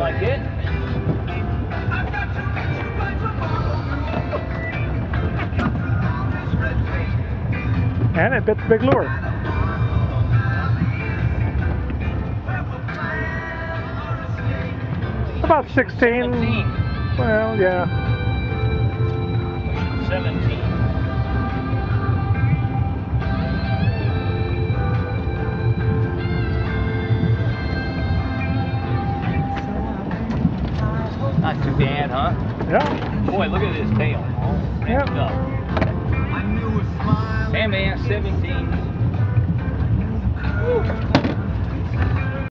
like it. And it bit the big lure. About 16. 17. Well, yeah. 17. Not too bad, huh? Yeah. Boy, look at his tail. All Yep. wrapped up. Hey man, 17. Woo.